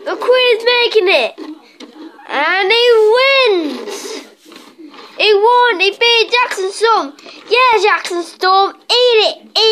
The Queen is making it. And he wins. He won. He beat Jackson Storm. Yeah, Jackson Storm. Eat it. Eat it.